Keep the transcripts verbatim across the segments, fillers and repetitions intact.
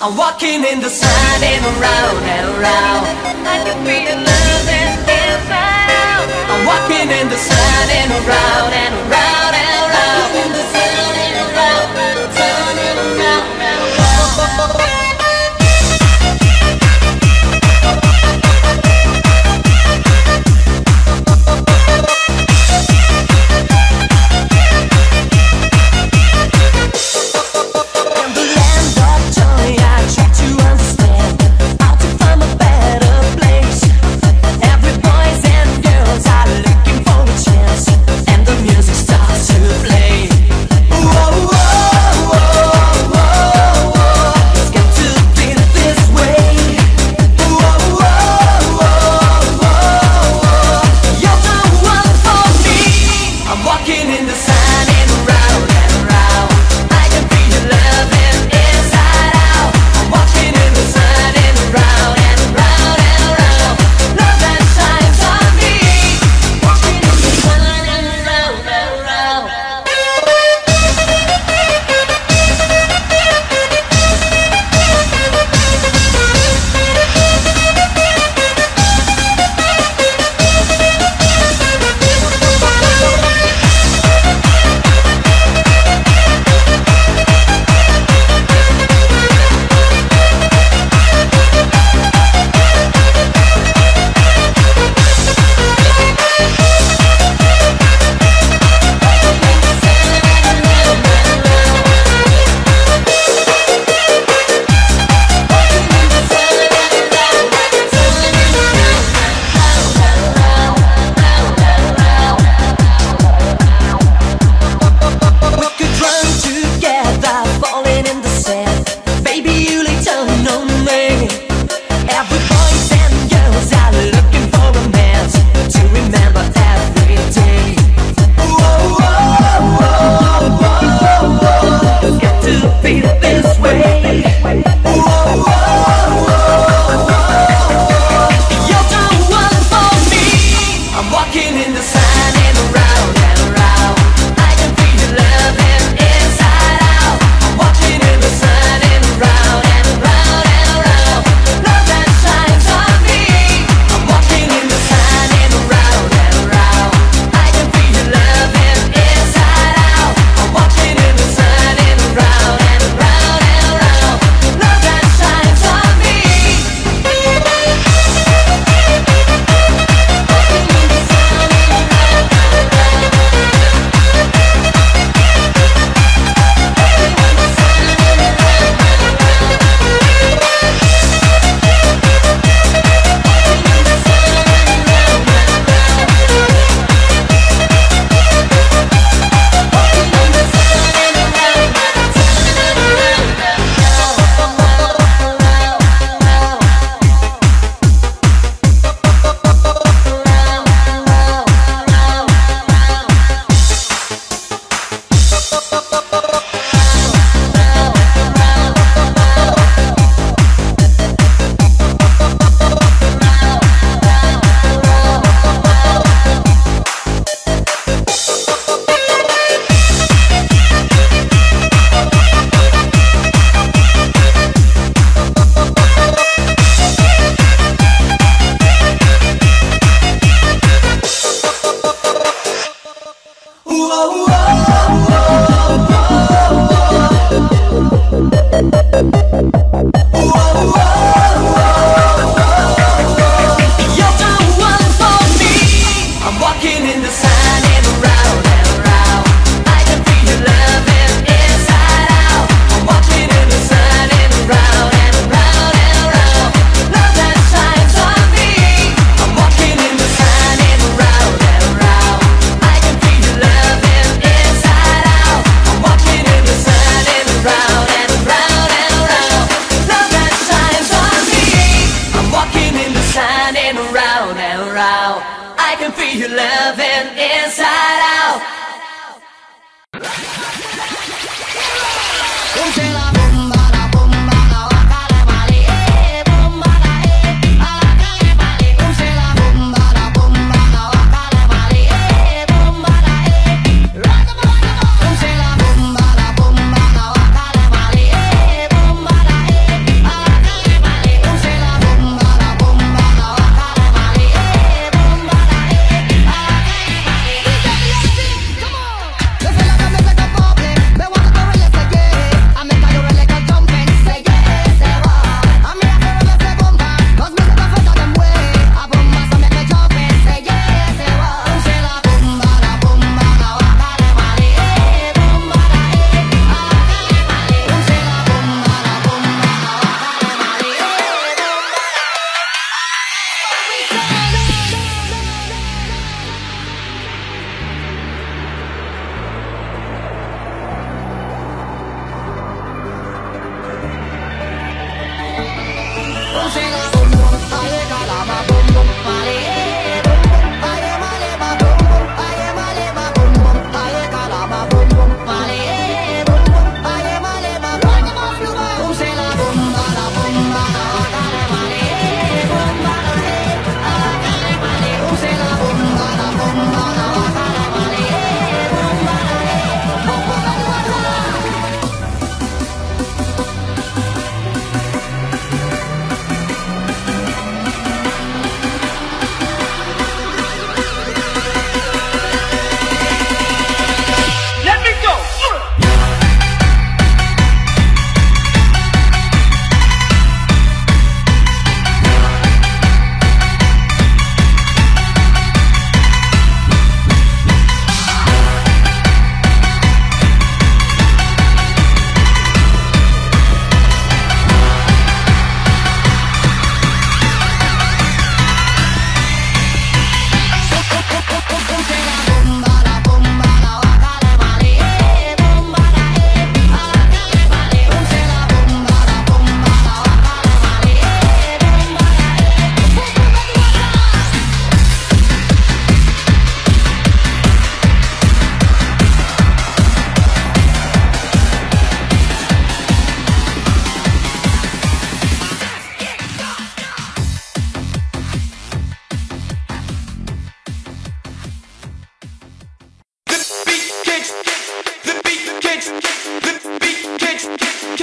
I'm walking in the sun and around and around. I can feel love and inside out. I'm walking in the sun and around and around and around. In the sun and around and around and around and around. Stop.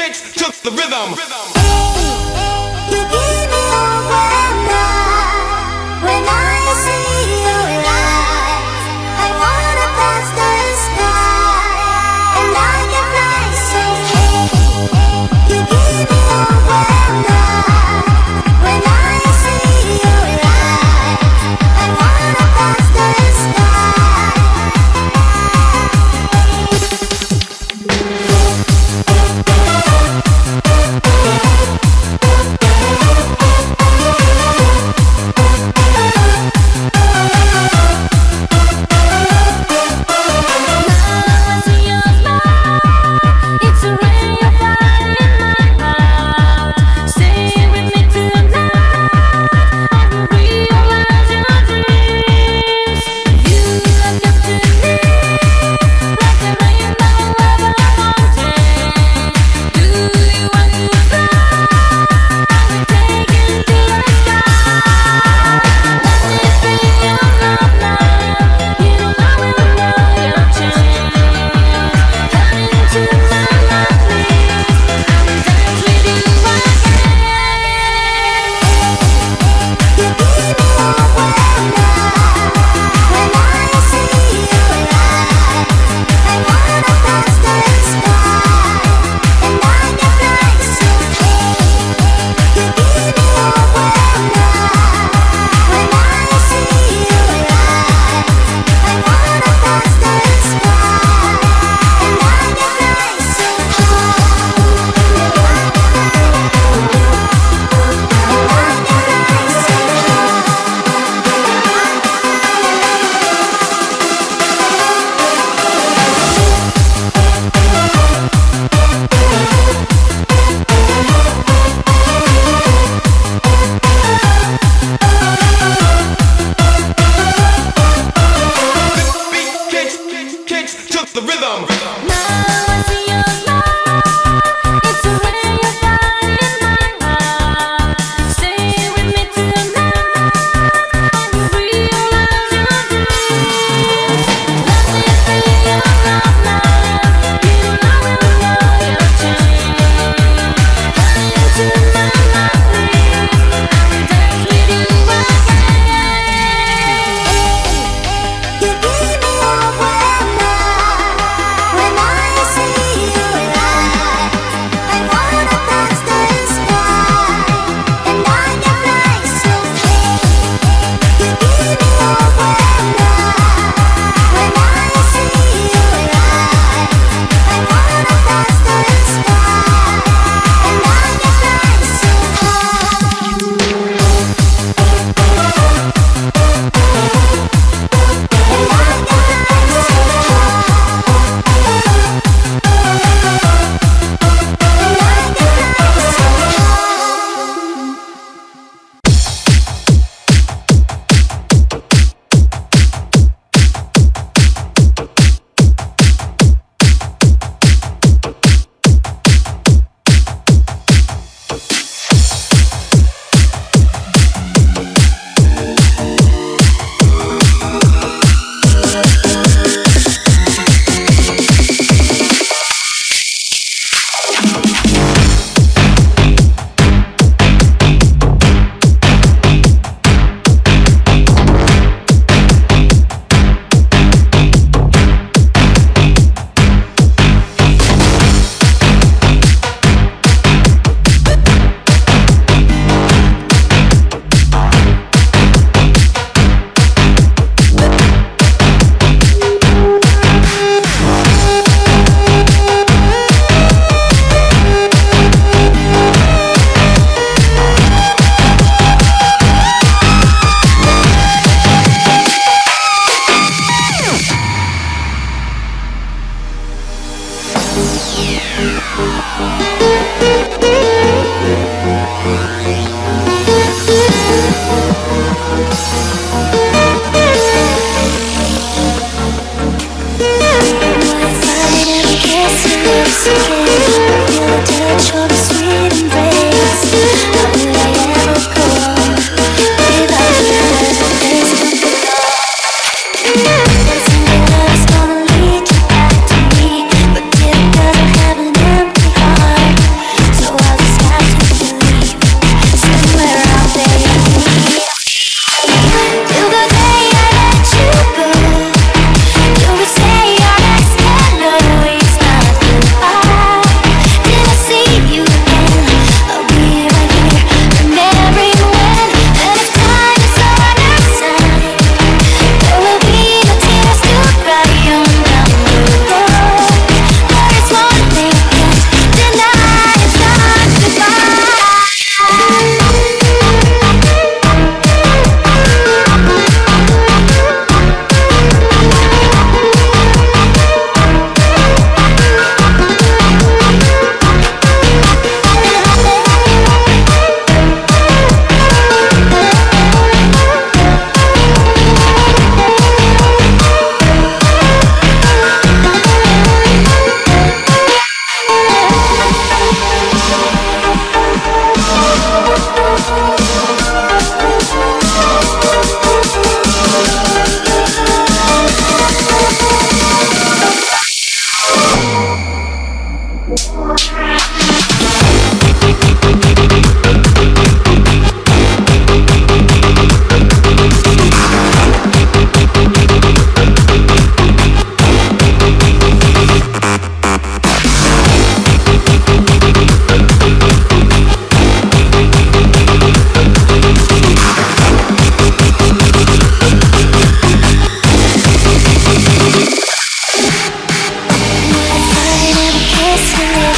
kicks to the rhythm. You give me over when I see your eyes. I wanna pass the sky and I can fly so high. You give me over when I see your eyes. I wanna pass the sky. Gonna lead you back to me, but it doesn't have an empty heart.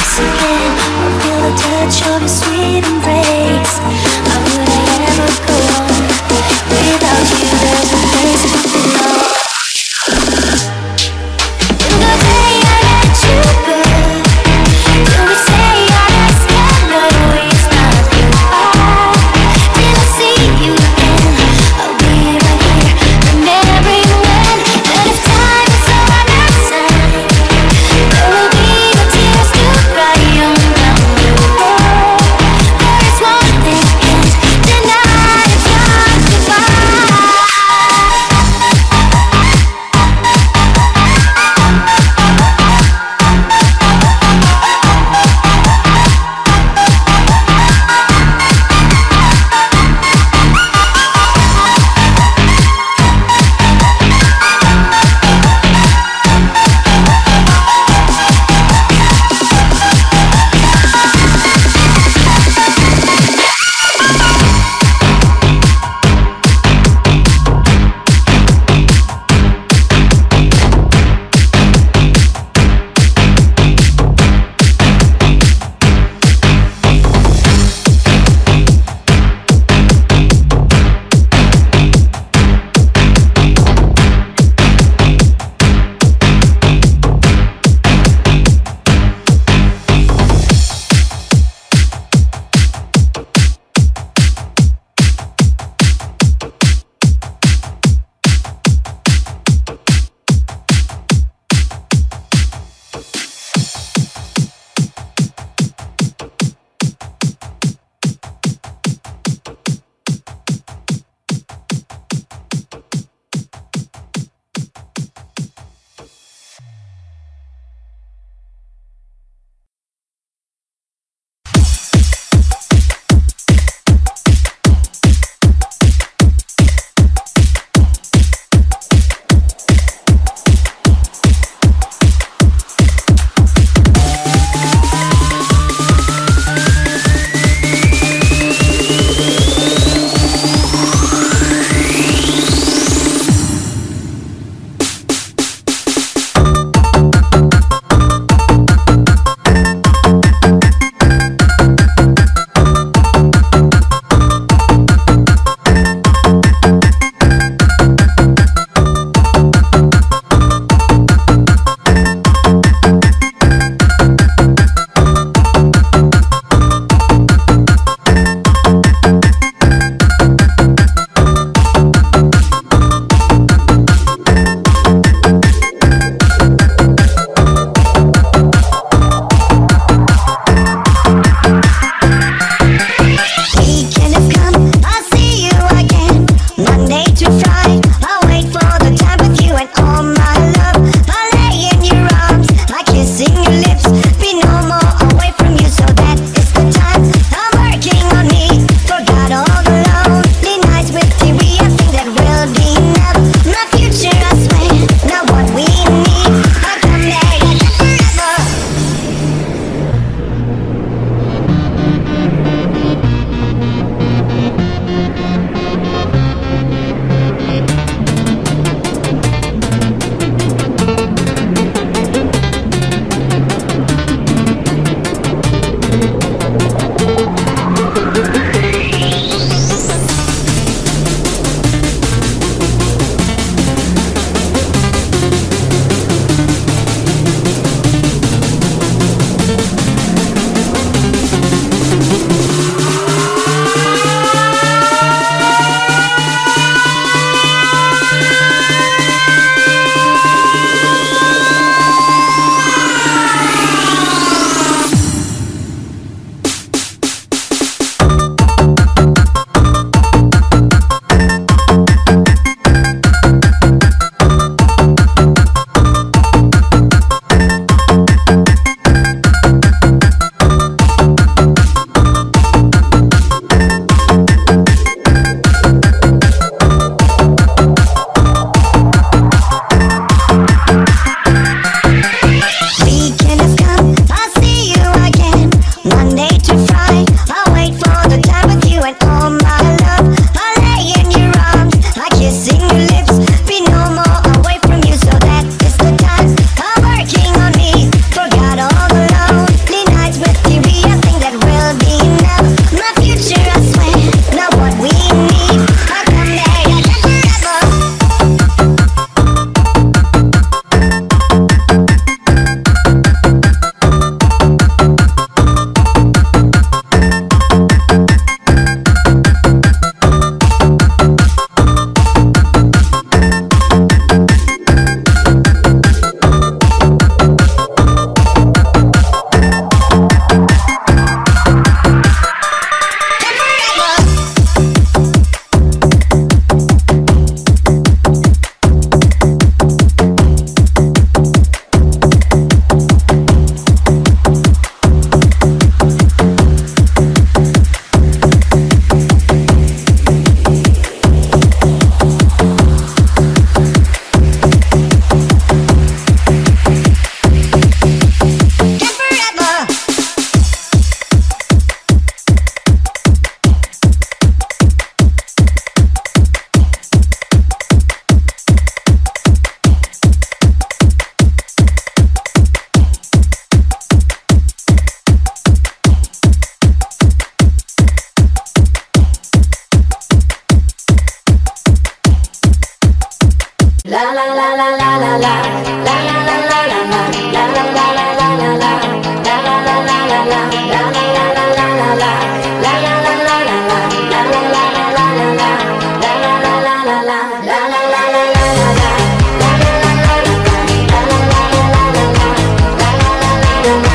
lips again, or feel the touch of your sweet embrace. How would I ever go on? Without you there's no place to belong. In the day I let you go, you would say I just can't know it's not goodbye. Till I see you again, I'll be right here, remembering when. But if time is on our side, there will be no tears to cry on down the road. There is one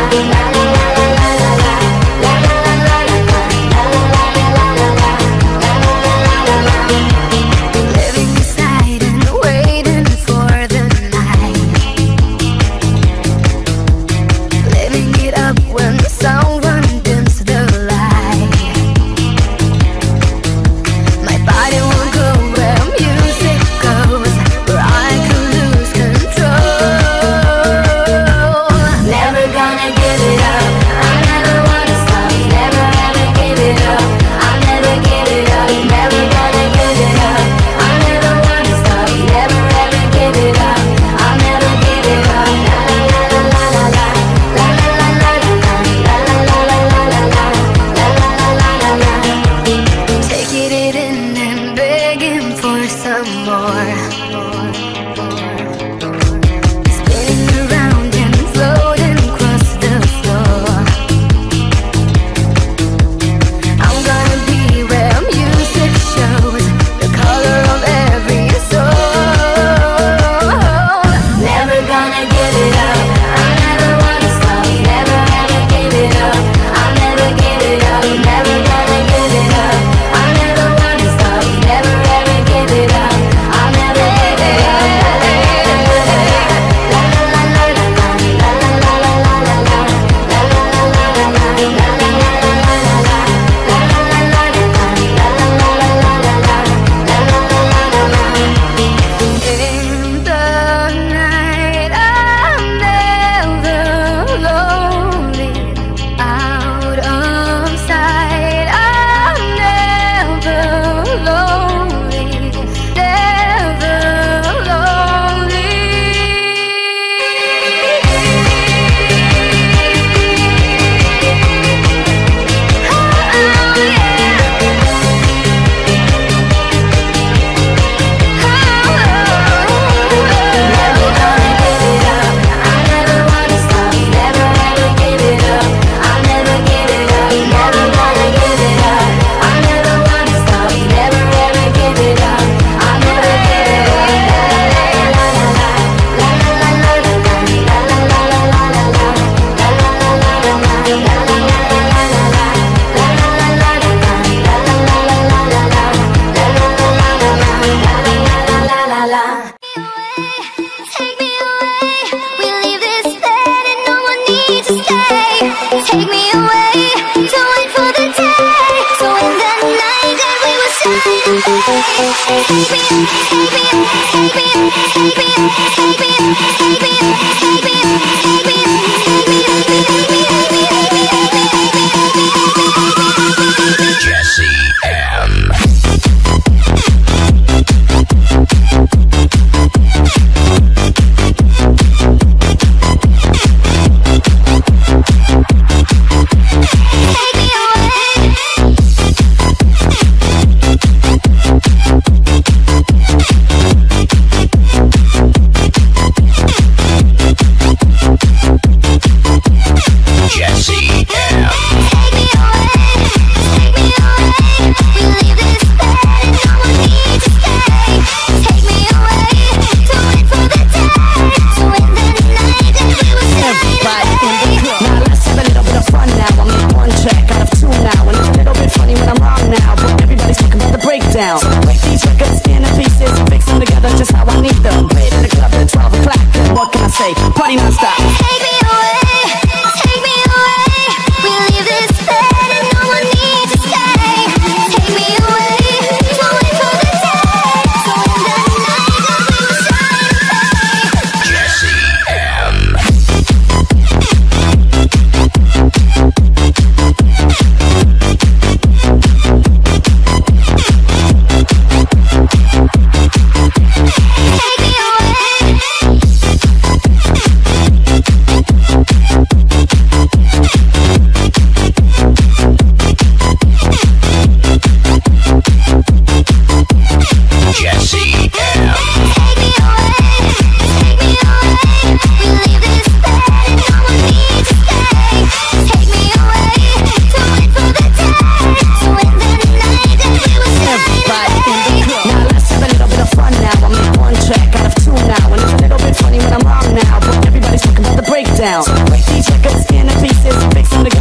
Take me away.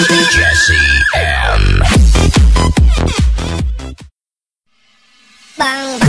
Bang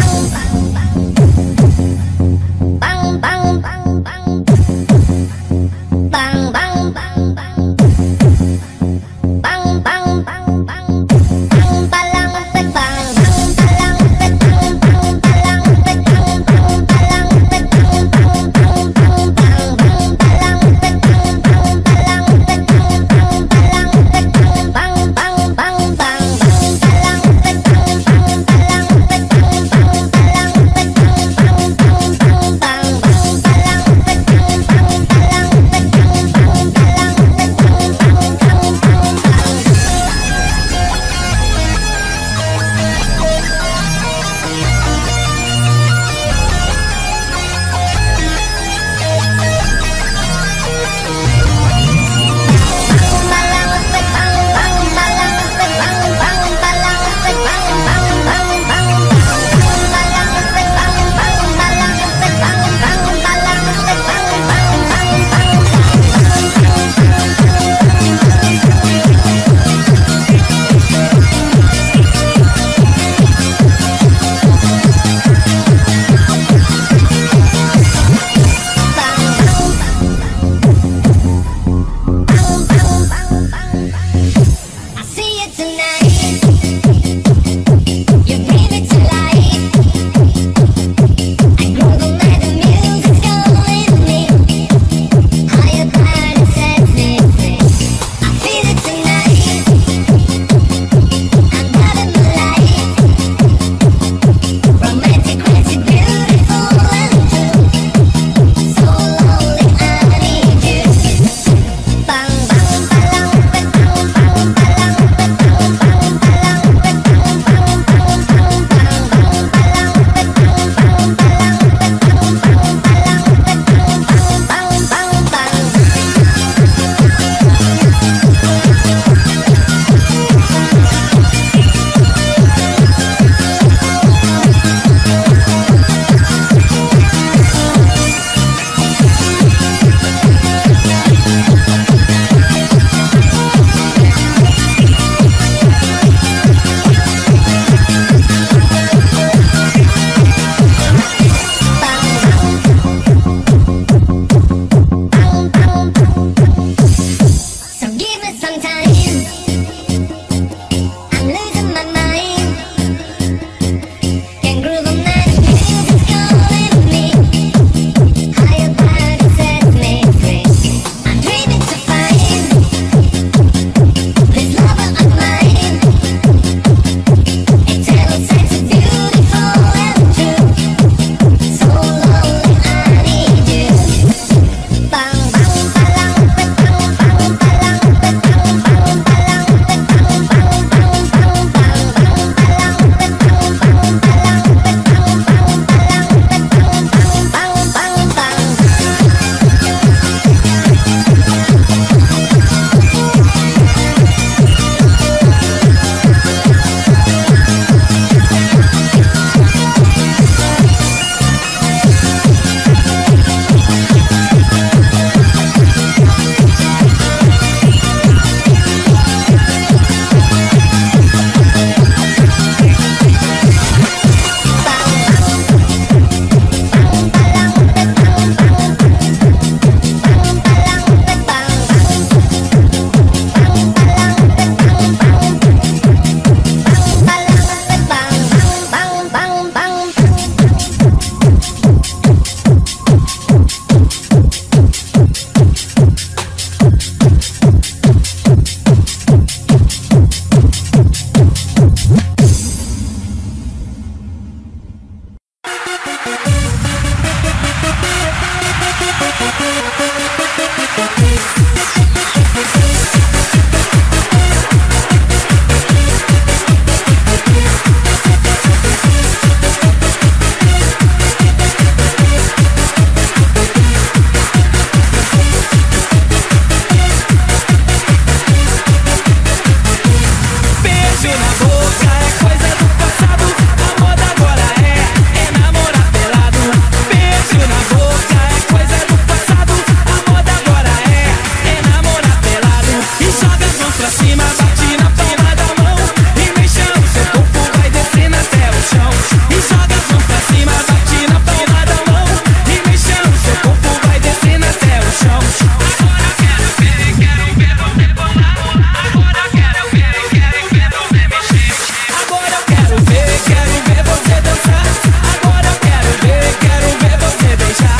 cima, bate na palma da mão e mexa o seu corpo, vai descendo até o chão. E joga as mãos pra cima, bate na palma da mão e mexa o seu corpo, vai descendo até o chão. Agora eu quero ver, quero ver você bolar. Agora eu quero ver, quero ver você mexer. Agora eu quero ver, quero ver você dançar. Agora eu quero ver, quero ver você beijar.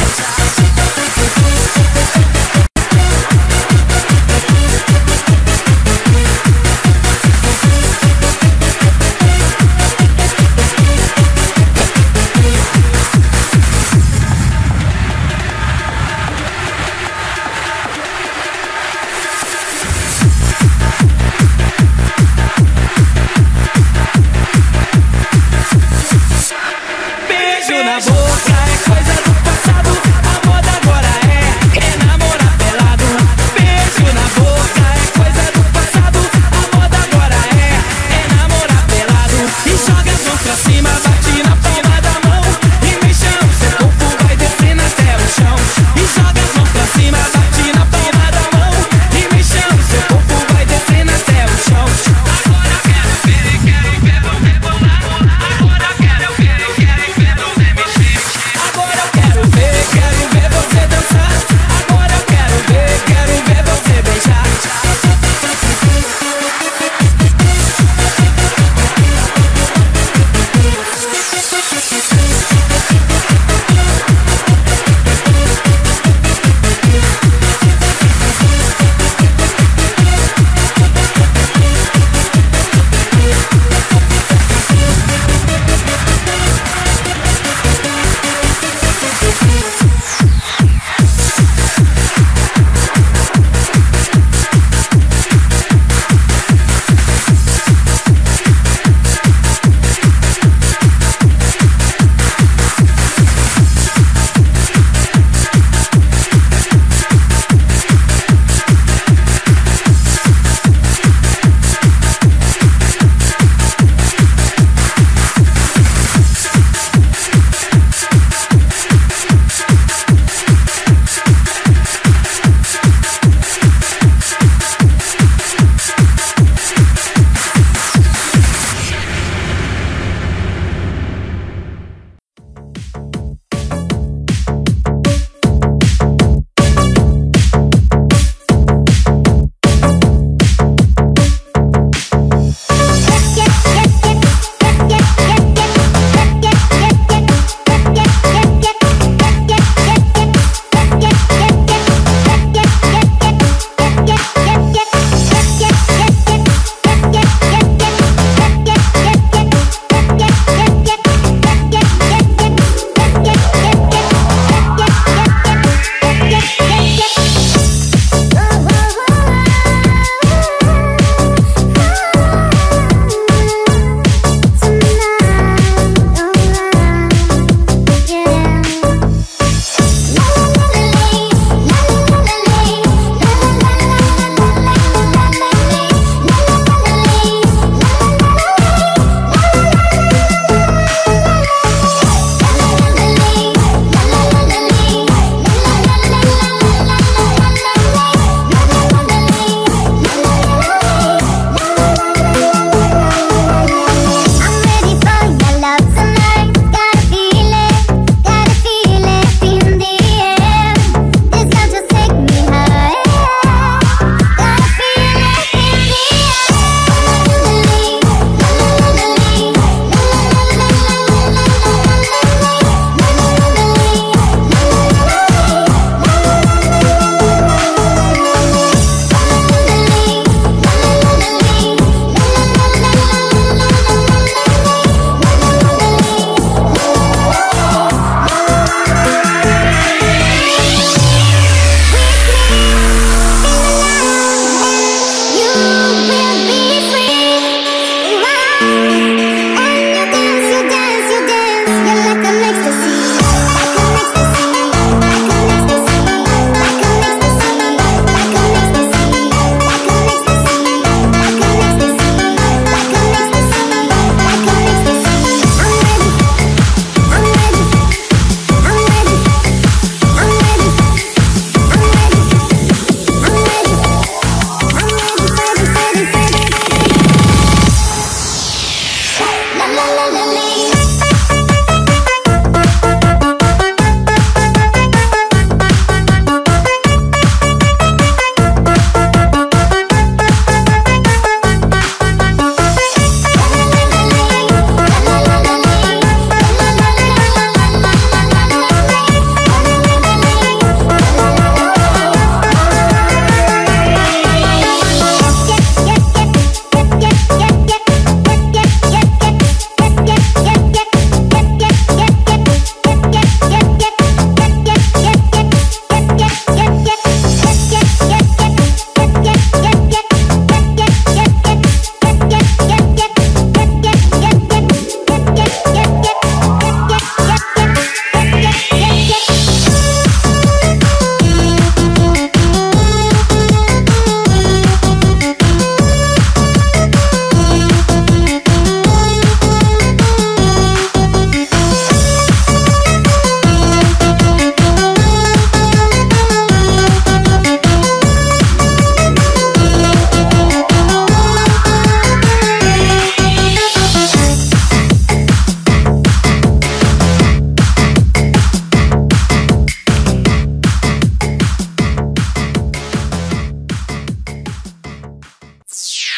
Beijo na boca é coisa do passado, a moda agora é, é namorar pelado. Beijo na boca é coisa do passado, a moda agora é, é namorar pelado. E joga as mãos pra cima, bate na palma da mão e mexa o seu corpo, vai descendo até o chão. E joga as mãos pra cima, bate na palma da mão e mexa o seu corpo, vai descendo até o chão. Agora eu quero ver, quero ver você bolar. Agora eu quero ver, quero ver você mexer.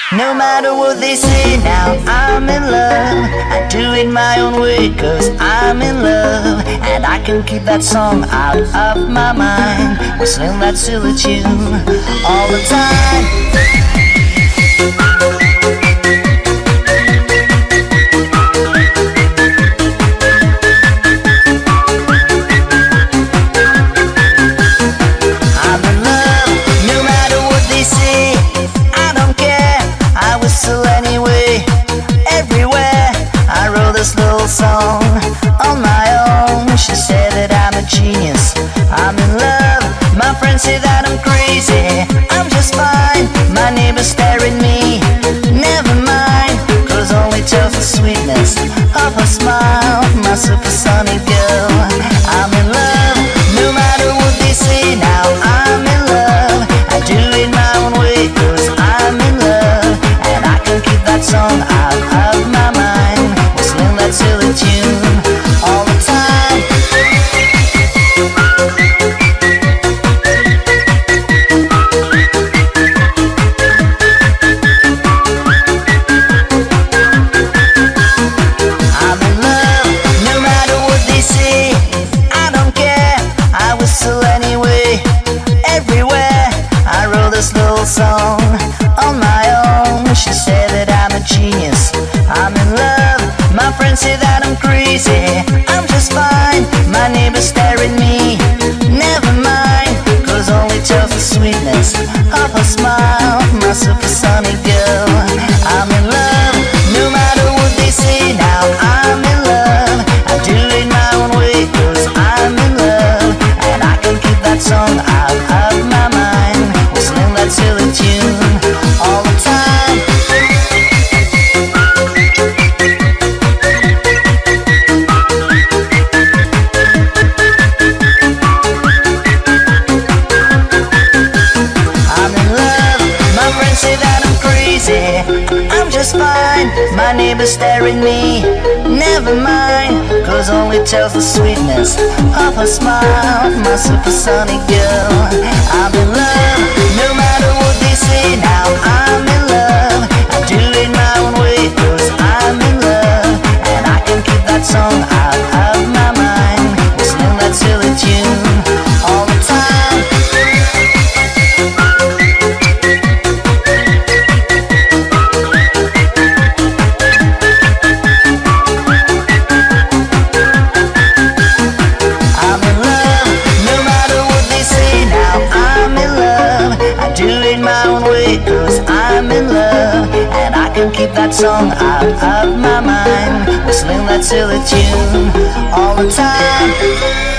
No matter what they say now, I'm in love. I do it my own way, cause I'm in love. And I can keep that song out of my mind, whistling that silly tune all the time. Song on my own. She said that I'm a genius, I'm in love. My friends say that I'm crazy, I'm just fine. My neighbors stare at me, never mind, cause only tells the sweetness of her smile. My supersonic girl, I'm in love. No matter what they say now, I'm in love. I do it my own way, cause I'm in love. And I can keep that song out of my mind, whistling that silly tune all the time. I'm in love, no matter what they say, I don't care, I whistle anyway. Everywhere I wrote this little song on my own. She said that I'm a genius, I'm in love. My friends say that I'm crazy, I'm just fine. My neighbors stare at me, never mind, cause only tells the sweetness of her smile. My supersonic girl, I'm in love. No matter what they say now, I'm in love. I do it my own way, cause I'm in love. And I can keep that song out of my mind, whistling that silly tune all the time. Say that I'm crazy, I'm just fine. My neighbors stare at me, never mind, cause only tells the sweetness of her smile. My supersonic girl, I'm in love. No matter what they say now, I'm in love. I do it my own way, cause I'm in love. And I can keep that song out of my mind, whistling that silly tune all the time. Cause I'm in love, and I can keep that song out of my mind, whistling that silly tune all the time.